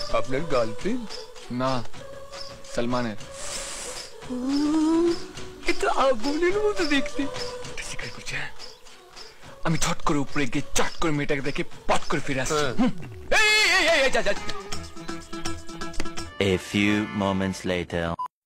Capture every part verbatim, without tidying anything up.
আপনার গার্লফ্রেন্ড? না, সালমানের। এটা আগুনের মতো দেখতে। সিক্রেট করছে। আমি ছট করে উপরে গিয়ে চট করে মেয়েটাকে দেখে পট করে ফিরে আসছি। এই এই এই এই যা যা। A few moments later.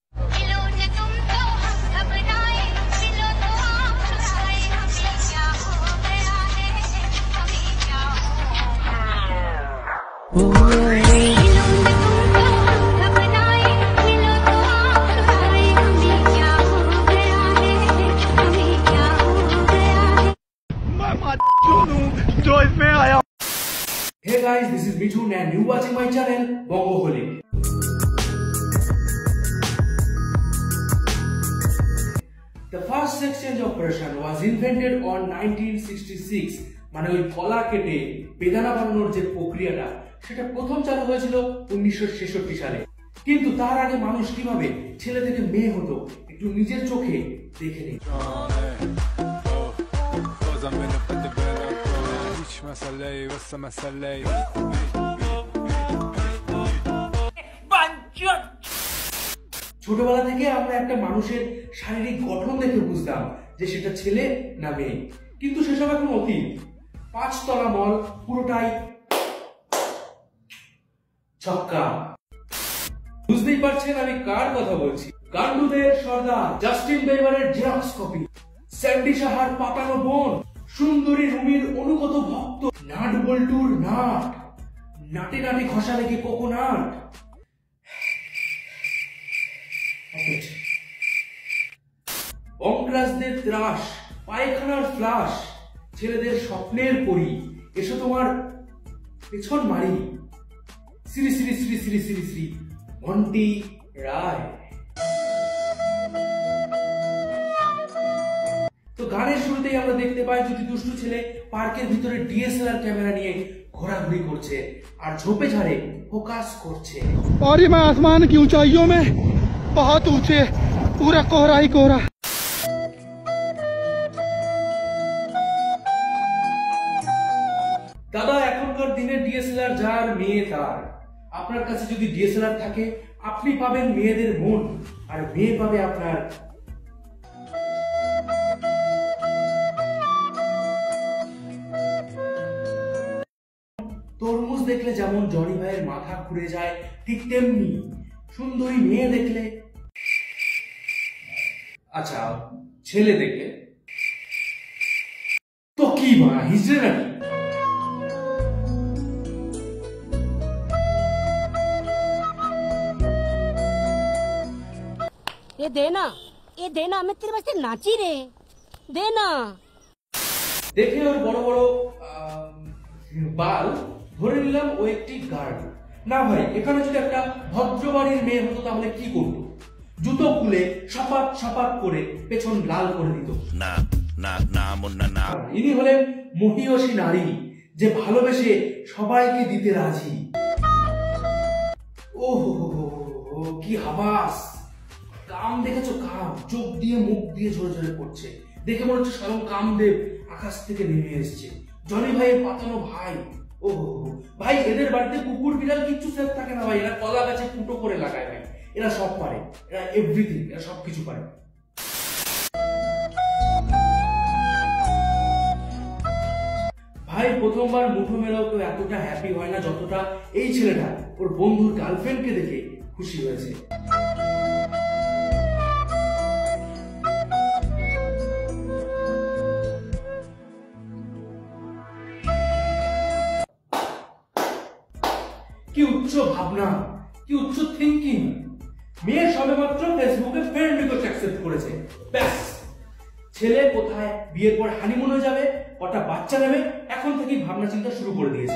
Hey guys, this is Mithun and you watching my channel Bongoholic. The first sex change operation was invented on nineteen sixty-six. মানে ওই কলা কেটে বেদানা বানানোর যে প্রক্রিয়াটা সেটা প্রথম চালু হয়েছিল উনিশশো ছেষট্টি সালে। কিন্তু তার আগে মানুষ কিভাবে ছেলে থেকে মেয়ে হতো একটু নিজের চোখে দেখে নিন। ছোটবেলা থেকে আমরা একটা মানুষের শারীরিক গঠন দেখে বুঝতাম যে সেটা ছেলে না মেয়ে, কিন্তু সেসব এখন অতীত। পাঁচতলা মল পুরোটাই ছক্কা। বুঝতেই পারছেন আমি কার কথা বলছি। গান্ডুদের সর্দার, জাস্টিন বিবারের জেরক্স কপি, স্যান্ডি সাহার পাতানো বোন, সুন্দরী রুমির অনুগত ভক্ত, নাট বল্টুর নাট, নাটে নাটে ঘষা লেগে কোকোনাট, অঙ্করাজদের ত্রাস, পায়খানার ফ্লাশ, ছেলেদের স্বপ্নের পরি, এসো তোমার পেছন মারি, শ্রী শ্রী শ্রী শ্রী শ্রী শ্রী ঘন্টি রায়। তো গানের শুরুতেই আমরা দেখতে পাই যদি দুষ্টু ছেলে পার্কের ভিতরে ডিএসএলআর ক্যামেরা নিয়ে ঘোরাঘুরি করছে আর ঝোপে ঝাড়ে ফোকাস করছে। और ये मैं आसमान की ऊंचाइयों में बहुत ऊंचे पूरा कोहरा ही कोहरा। দাদা এখনকার দিনে ডিএসএলআর যার মেয়ে তার। আপনার কাছে যদি ডিএসএলআর থাকে আপনি পাবেন মেয়েদের মন আর মেয়ে পাবে আপনার তরমুজ দেখলে যেমন জনি ভাইয়ের মাথা ঘুরে যায় ঠিক তেমনি সুন্দরী মেয়ে দেখলে, আচ্ছা ছেলে দেখলে তো কি বা হিজড়ে নাকি। ये देना ये देना मैं तेरे वास्ते नाची रे देना। দেখে ওর বড় বড় বাল ধরে নিলাম ও একটি গার্ড। না ভাই এখানে যদি একটা ভদ্র বাড়ির মেয়ে হতো তাহলে কি করতো? জুতো খুলে সপাট সপাট করে পেছন লাল করে দিত। না না না মুন্না না। ইনি হলেন মহিয়সী নারী যে ভালোবেসে সবাইকে দিতে রাজি। ও কি হাবাস! কাম দেখেছো? কাম চোখ দিয়ে মুখ দিয়ে ঝরে ঝরে পড়ছে। দেখে মনে হচ্ছে স্বয়ং কামদেব আকাশ থেকে নেমে এসেছে। জনি ভাইয়ের পাতানো ভাই। ও ভাই এদের বাড়িতে কুকুর বিড়াল কিচ্ছু সেফ থাকে না ভাই। এরা কলা গাছে ফুটো করে লাগায় ভাই। এরা সব পারে, এরা এভরিথিং, এরা সবকিছু পারে। ভাই প্রথমবার মুঠো মেলাও তো এতটা হ্যাপি হয় না যতটা এই ছেলেটা ওর বন্ধুর গার্লফ্রেন্ডকে দেখে খুশি হয়েছে। কি উচ্চ ভাবনা, কি উচ্চ থিঙ্কিং। মেয়ে সবেমাত্র ফেসবুকে ফ্রেন্ড রিকোয়েস্ট অ্যাকসেপ্ট করেছে, ব্যাস ছেলে কোথায় বিয়ের পর হানিমুনে যাবে, কটা বাচ্চা নেবে, এখন থেকেই ভাবনা চিন্তা শুরু করে দিয়েছে।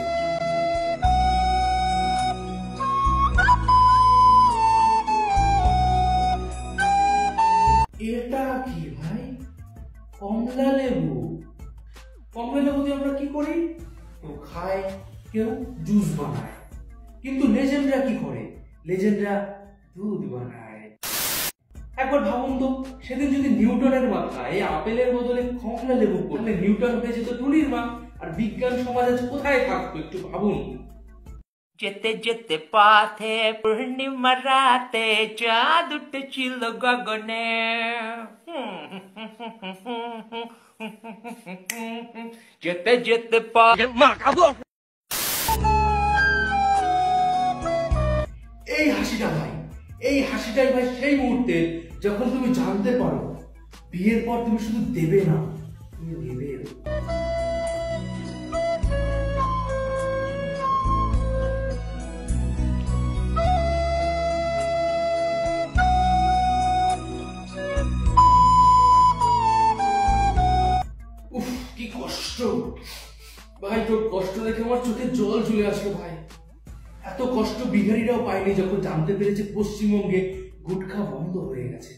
এটা কি ভাই? কমলা লেবু। কমলা লেবু দিয়ে আমরা কি করি? কেউ খায়, কেউ জুস বানায়। কিন্তু লেজেন্ডরা কি করে? লেজেন্ডরা দুধ বানায়। একবার ভাবুন তো, সেদিন যদি নিউটনের মাথায় আপেলের বদলে কমলা লেবু পড়লে নিউটন হয়ে যেত টুনির মা, আর বিজ্ঞান সমাজ কোথায় থাকতো একটু ভাবুন। যেতে যেতে পথে পূর্ণিমা রাতে চাঁদ উঠেছিল গগনে। যেতে যেতে পথে এই হাসিটা ভাই, এই হাসিটাই ভাই সেই মুহূর্তে যখন তুমি জানতে পারো বিয়ের পর তুমি শুধু দেবে না, তুমি দেবে। উফ কি কষ্ট ভাই, তোর কষ্ট দেখে আমার চোখে জল চলে আসলো ভাই। এত কষ্ট বিহারীরাও পায়নি যখন জানতে পেরেছে পশ্চিমবঙ্গে গুটখা বন্ধ হয়ে গেছে।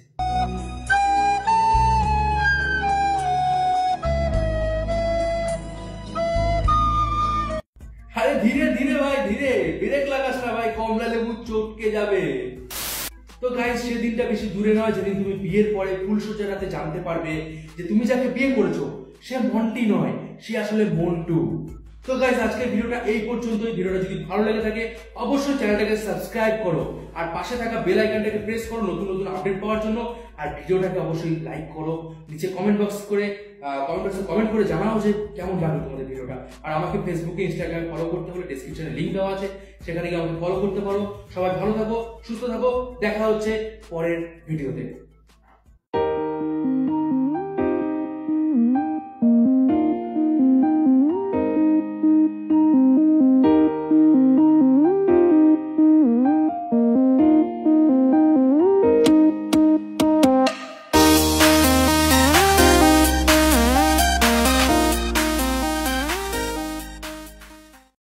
আরে ধীরে ধীরে ভাই, ধীরে ব্রেক লাগাস না ভাই, কমলা লেবু চটকে যাবে। তো গাইস, সেদিনটা বেশি দূরে নয় যেদিন তুমি বিয়ের পরে ফুলসজ্জা রাতে জানতে পারবে যে তুমি যাকে বিয়ে করেছো সে মন্টি নয়, সে আসলে মন্টু। তো গাইস, আজকের ভিডিওটা এই পর্যন্তই। ভিডিওটা যদি ভালো লেগে থাকে অবশ্যই চ্যানেলটাকে সাবস্ক্রাইব করো আর পাশে থাকা বেল আইকনটাকে প্রেস করো নতুন নতুন আপডেট পাওয়ার জন্য। আর ভিডিওটাকে অবশ্যই লাইক করো, নিচে কমেন্ট বক্স করে কমেন্ট বক্সে কমেন্ট করে জানাও যে কেমন লাগলো তোমাদের ভিডিওটা। আর আমাকে ফেসবুকে ইনস্টাগ্রামে ফলো করতে হলে ডেসক্রিপশনে লিংক দেওয়া আছে, সেখানে গিয়ে আমাকে ফলো করতে পারো। সবাই ভালো থাকো, সুস্থ থাকো, দেখা হচ্ছে পরের ভিডিওতে।